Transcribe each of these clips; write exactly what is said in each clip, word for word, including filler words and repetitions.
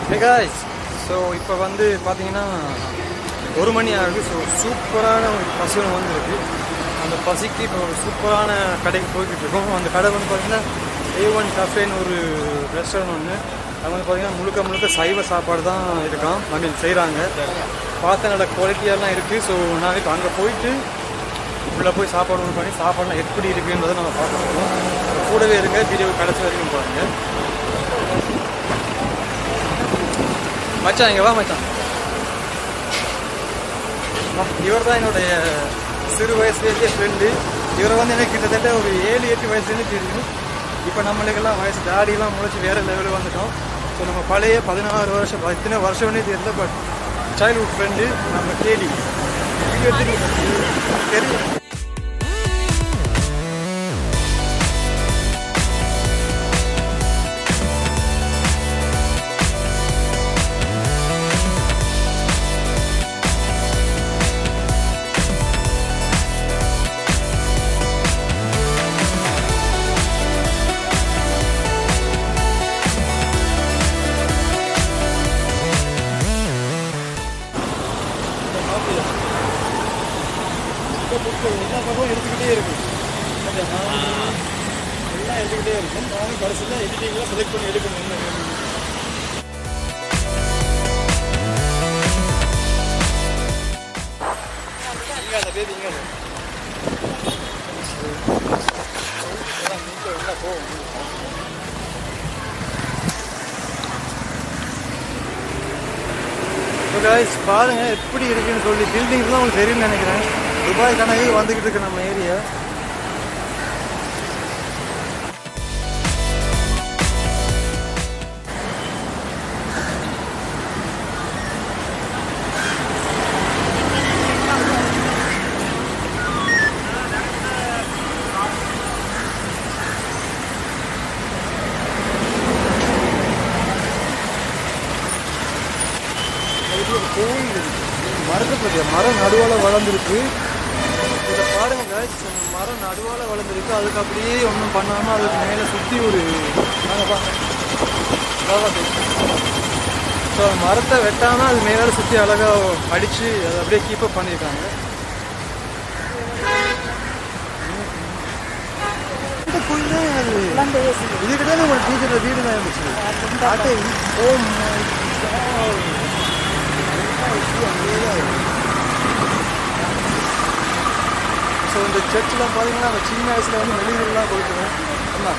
Hey guys, so இப்போ வந்து பார்த்தீங்கன்னா ஒரு மணி ஆகுது. ஸோ சூப்பரான ஒரு பசி வந்துருக்கு. அந்த பசிக்கு இப்போ ஒரு சூப்பரான கடைக்கு போய்கிட்டு இருக்கோம். அந்த கடை வந்து பார்த்தீங்கன்னா ஏ ஒன் கஃபேன்னு ஒரு ரெஸ்டாரண்ட் ஒன்று. அது வந்து பார்த்தீங்கன்னா முழுக்க முழுக்க சைவ சாப்பாடு தான் இருக்கான். ஐ மீன் செய்கிறாங்க. பார்த்த நல்ல குவாலிட்டியெல்லாம் இருக்குது. ஸோ நான் இப்போ அங்கே போயிட்டு உள்ளே போய் சாப்பாடு ஒன்று பண்ணி சாப்பாடுலாம் எப்படி இருக்குன்றதை நம்ம பார்க்க போகிறோம். கூடவே இருக்க வீடியோ கடைசி வரைக்கும் பாருங்கள். மச்சான் இங்கே வா மச்சான். இவர் தான் என்னுடைய சிறு வயசுலேயே ஃப்ரெண்டு. இவரை வந்து எனக்கு கிட்டத்தட்ட ஒரு ஏழு எட்டு வயசுலேருந்து தெரியும். இப்போ நம்மளுக்கெல்லாம் வயசு தாடியெல்லாம் முளைச்சி வேறு லெவலில் வந்துட்டோம். ஸோ நம்ம பழைய பதினாறு வருஷம் இத்தனை வருஷம்னே தெரியல. பட் சைல்ட்ஹுட் ஃப்ரெண்டு நம்ம கேடி தெரியும். எல்லா பக்கமும் எடுத்துக்கிட்டே இருக்கும். எல்லாம் எடுத்துக்கிட்டே இருக்கும். நானும் கடைசியில் எடிட்டிங்லாம் செலக்ட் பண்ணி எடுக்கணும். என்ன இங்கே அந்த பேர் இங்கே என்ன போகும். கைஸ் பாருங்க எப்படி இருக்குன்னு சொல்லி. பில்டிங்ஸ் தான் உங்களுக்கு தெரியும்னு நினைக்கிறேன். துபாய் கனவே வந்துக்கிட்டு இருக்கு நம்ம ஏரியா. கோயில் மரத்தை மரம் நடுவால் வளர்ந்துருக்கு. இதை பாருங்க guys, மரம் நடுவால் வளர்ந்துருக்கு. அதுக்கு அப்படியே ஒன்றும் பண்ணாமல் அதுக்கு மேலே சுற்றி ஒரு ஸோ மரத்தை வெட்டாமல் அது மேலே சுற்றி அழகாக அடித்து அதை அப்படியே கீப்பப் பண்ணியிருக்காங்க. இந்த கோயில் தான் அது. இது கிடையாது ஒரு டீச்சர் வீடு தான் இருந்துச்சு. ஓம் ஸோ இந்த சர்ச்செலாம் பார்த்தீங்கன்னா நம்ம சின்ன வயசில் வந்து வெளியூர்லாம் கொடுக்குறோம். என்ன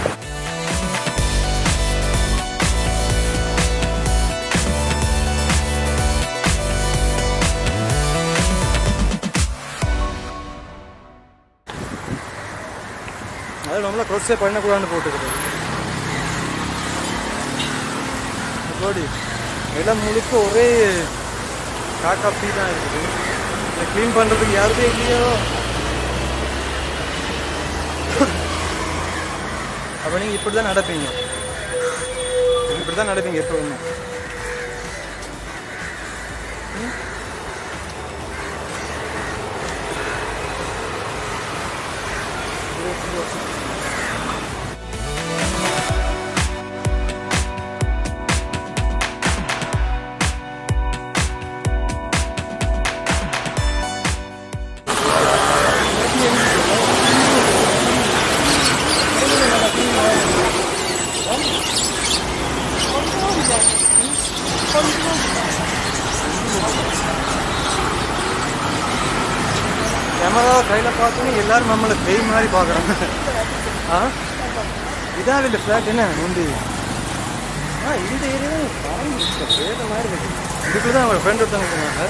அது நம்மளாம் க்ரோஸே பண்ணக்கூடாதுன்னு போட்டுக்கிறது. கோடி எல்லாம் முழுக்க ஒரே காக்கா பீ தான் இருக்குது. இதை க்ளீன் பண்ணுறதுக்கு யாருமே இல்லையோ. அப்போ நீங்கள் இப்படி தான் நடப்பீங்க. இப்படி தான் நடப்பீங்க எப்போவுமே. கேமரா கையில் பார்த்தோன்னே எல்லாரும் நம்மளை பேய் மாதிரி பார்க்குறாங்க. ஆ இதான் இந்த ஃப்ளாட் என்ன உண்டு. ஆ இந்த ஏரியா தான் பேர மாதிரி இருக்கு. இதுக்கு தான் அவங்க ஃப்ரெண்ட் ஒருத்தவங்க சொன்னாங்க.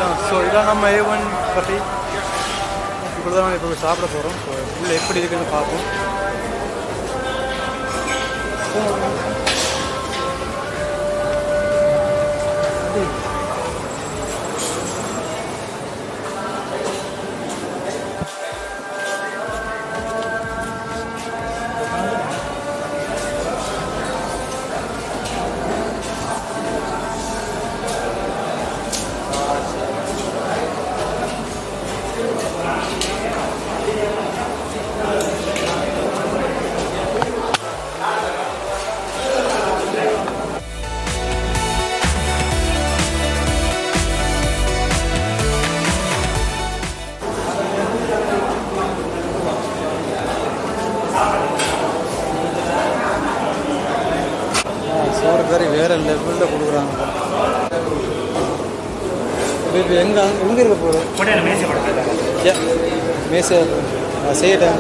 இதான் ஸோ இதான் நம்ம ஏ ஒன் பற்றி இப்போ தான் நம்ம இப்போ சாப்பிட போகிறோம். ஸோ உள்ள எப்படி இருக்குதுன்னு பார்ப்போம். சோறு கறி வேறு லெவலில் கொடுக்குறாங்க. இப்போ எங்கே எங்கே இருக்க போகிறோம்? மேசை மேசை செய்யட்டேன்.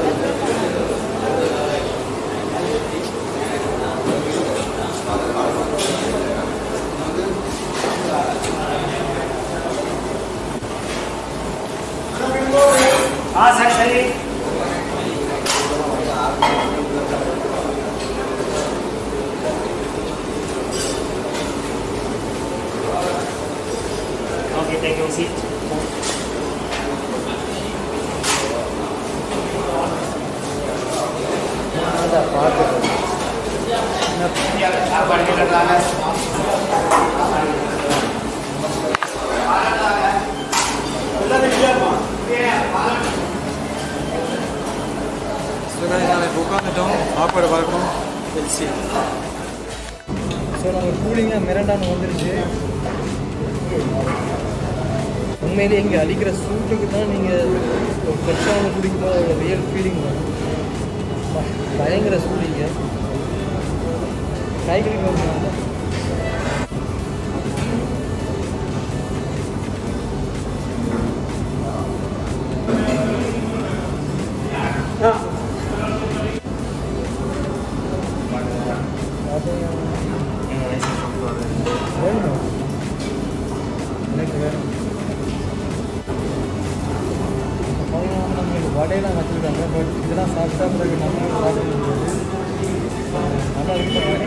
हाँ सर सही ओके थैंक यू सीट நாங்கள் உட்காந்துட்டோம். சாப்பாடு பார்க்கணும். எல்சி ஸோ நாங்கள் கூலிங்காக மிரண்டான்னு வந்துருச்சு. உண்மையிலே இங்கே அடிக்கிற சூட்டுக்கு தான் நீங்கள் ஃப்ரெஷ்ஷாக குடிக்கும்போது அதோட ரியல் ஃபீலிங் வரும். பயங்கர சூடிங்க காய்கறி வந்து வேணும் எனக்கு வேணும். நம்மளுக்கு வடையெல்லாம் வச்சுருக்காங்க. பட் இதெல்லாம் சாப்பிட்டா பிறகு நம்ம சாப்பிட முடியாது. நல்லா இருக்கு.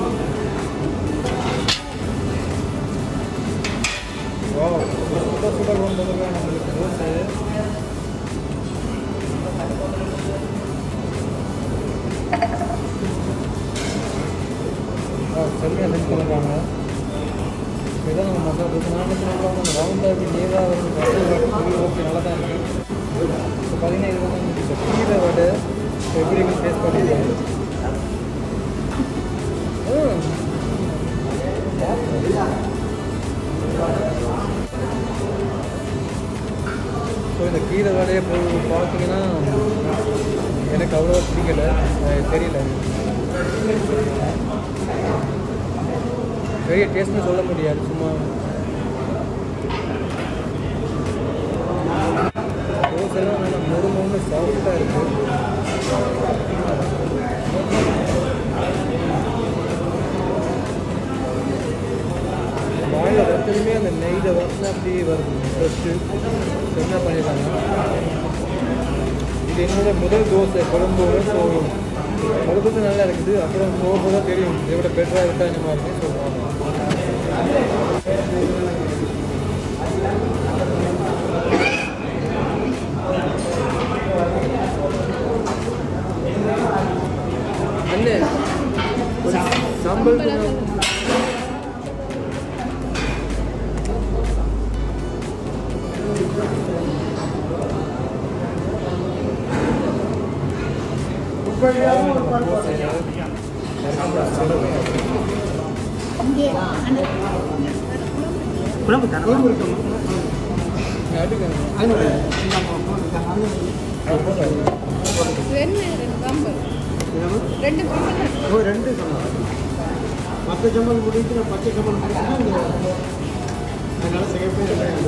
ஓ சுட சுட கொண்டு வந்து நம்மளுக்கு தோசை சரியாக செஞ்சு கொடுப்பாங்க. இதான் நம்ம மசாலா தோசை நாளைக்கு சொல்லுவாங்க. அந்த ரவுண்டாக இப்படி நேராக வந்து ஓகே நல்லா தான் இருக்குது. இப்போ பார்த்தீங்கன்னா இது வந்து இப்போ கீரை வடை எப்படி இருக்குன்னு டேஸ்ட் பண்ணிடுவாங்க. ஸோ இந்த கீரை வடையை போய் பார்த்தீங்கன்னா எனக்கு அவ்வளோவா பிடிக்கலை. தெரியல பெரிய டேஸ்ட்னு சொல்ல முடியாது. சும்மா தோசைலாம் நல்லா மொறு மொறு சாஃப்டாக இருக்குது. வாயில் வச்சதுமே அந்த நெய்யில் வச்சு அப்படியே வருது. ஃபஸ்ட்டு என்ன பண்ணிடுறாங்க. இது என்னோட முதல் தோசை குழம்போட. ஸோ குழம்புக்கு நல்லா இருக்குது. அப்புறம் போக தான் தெரியும் இதை விட பெட்டராக இருக்கா இந்த மாதிரி சொல்லுவாங்க. அண்ணே சாம்பல் குழம்பு தரலாம் ரெண்டு மற்ற ஜம்பல் முடித்து நான் பச்சை ஜம்பல் முடிச்சுன்னா அதனால சிகப்பு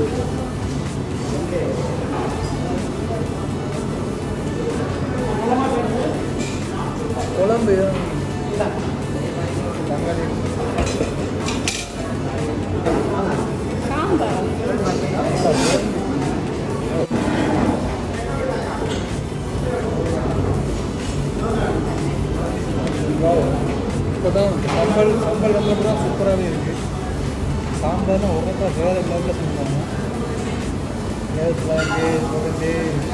குழம்பு சாம்பார் சூப்பராகவே இருக்குது. சாம்பார்னா உரப்பா வேறு லெவலில் செஞ்சாங்க. வேறு தொடர்ந்து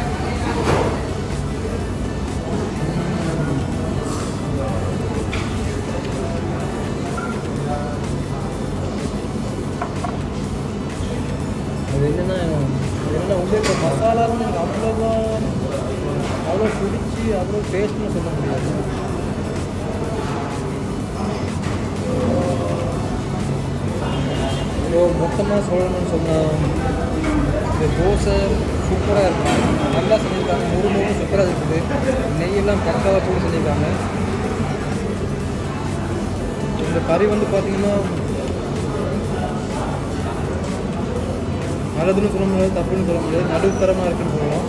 அது என்னென்னா என்ன உள்ளே இப்போ மசாலான்னு எனக்கு அவ்வளோவா அவ்வளோ பிடிச்சி அவ்வளோ டேஸ்ட்னு சொல்ல முடியாது. இப்போ மொத்தமாக சொல்லணும்னு சொன்னால் இந்த தோசை சூப்பராக இருக்கும், நல்லா செஞ்சுருக்காங்க. முறு முறு சூப்பராக இருக்குது, நெய்யெல்லாம் பக்காவாக போட்டு செஞ்சுருக்காங்க. இந்த கறி வந்து பார்த்திங்கன்னா நல்லதுன்னு சொல்ல முடியாது, தப்புன்னு சொல்ல முடியாது, நடுத்தரமாக இருக்குன்னு சொல்லலாம்.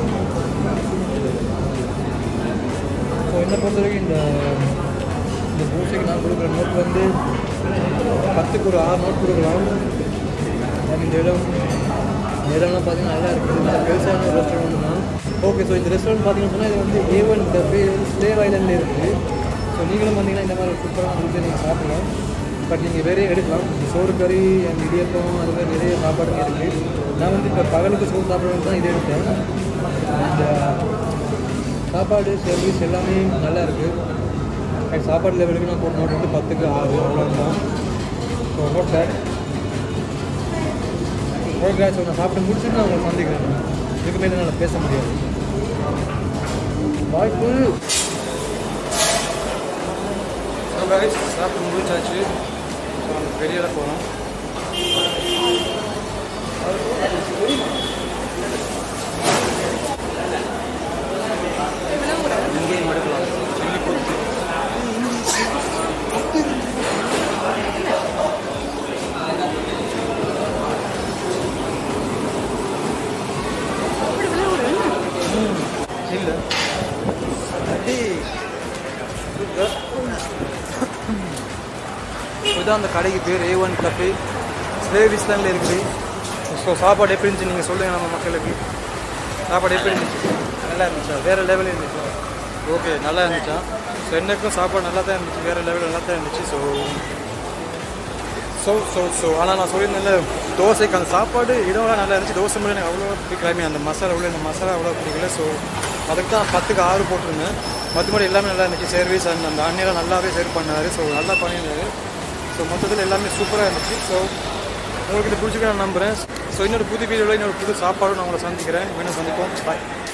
ஸோ என்னை பொறுத்த வரைக்கும் இந்த இந்த தோசைக்கு நான் கொடுக்குற நோட் வந்து பத்துக்கு ஒரு ஆறு நோட் கொடுக்கலாம். இந்த இடம் இடம்லாம் பார்த்தீங்கன்னா நல்லா இருக்குது, நல்லா பெருசான ஒரு ரெஸ்டாரண்ட் தான். ஓகே, ஸோ இந்த ரெஸ்டாரண்ட் பார்த்தீங்கன்னா சொன்னால் இது வந்து ஏ ஒன் கஃபே ஸ்லேவ் ஐலண்டில் இருக்குது. ஸோ நீங்களும் வந்தீங்கன்னா இந்த மாதிரி சூப்பரான ஃபுட்டு நீங்கள் சாப்பிடலாம். பட் நீங்கள் வேறே எடுக்கலாம், சோறு கறி அண்ட் இடியப்பம் அது மாதிரி நிறைய சாப்பாடுங்க இருக்குது. நான் வந்து இப்போ பகலுக்கு சோறு சாப்பிட்றது தான் இது எடுத்தேன். இந்த சாப்பாடு சர்வீஸ் எல்லாமே நல்லா இருக்குது. சாப்பாடு லெவலுக்கு நான் போட்ட நோட் வந்து பத்துக்கு ஆறு அவ்வளோதான். So not bad. Okay, so நான் சாப்பிட்டு முடிச்சுட்டு நான் உங்களை சந்திக்கிறேன். இதுக்கு மேலே என்னால் பேச முடியாது. வாய்ப்பு. ஸோ கைஸ், சாப்பிட்டு முடிச்சாச்சு. ஸோ நம்ம வெளியில் போகிறோம். இங்கேயும் மடுக்கலாம் சொல்லி கொடுத்து இல்லை இதுதான் அந்த கடைக்கு பேர் ஏ ஒன் கஃபே ஸ்லேவ் இஸ்லாண்டில் இருக்குது. ஸோ சாப்பாடு எப்படி இருந்துச்சு நீங்கள் சொல்லுங்கள் நம்ம மக்களுக்கு. சாப்பாடு எப்படி இருந்துச்சு? நல்லா இருந்துச்சா? வேறு லெவலில் இருந்துச்சா? ஓகே, நல்லா இருந்துச்சா? ஸோ எனக்கும் சாப்பாடு நல்லா தான் இருந்துச்சு, வேறு லெவலில் நல்லா தான் இருந்துச்சு. ஸோ ஸோ ஸோ ஸோ ஆனால் நான் சொல்லியிருந்தேன் தோசைக்கு அந்த சாப்பாடு இடம்லாம் நல்லா இருந்துச்சு. தோசை மட்டும் எனக்கு அவ்வளோ பிடிக்கலாமே, அந்த மசாலா உள்ள இந்த மசாலா அவ்வளோ பிடிக்கல. ஸோ அதுக்கு தான் பத்துக்கு ஆறு போட்டிருந்தேன். மற்றபடி எல்லாமே நல்லா இருந்துச்சு. சர்வீஸ் அண்ட் அந்த அண்ணியெல்லாம் நல்லாவே சர்வ் பண்ணார். ஸோ நல்லா பண்ணியிருந்தாரு. ஸோ மொத்தத்தில் எல்லாமே சூப்பராக இருந்துச்சு. ஸோ உங்களுக்கு இது பிடிச்சிக்க நான் நம்புகிறேன். ஸோ இன்னொரு புது வீடியோவில் இன்னொரு புது சாப்பாடும் நான் உங்களை சந்திக்கிறேன். வேணும் சந்திப்போம். பாய்.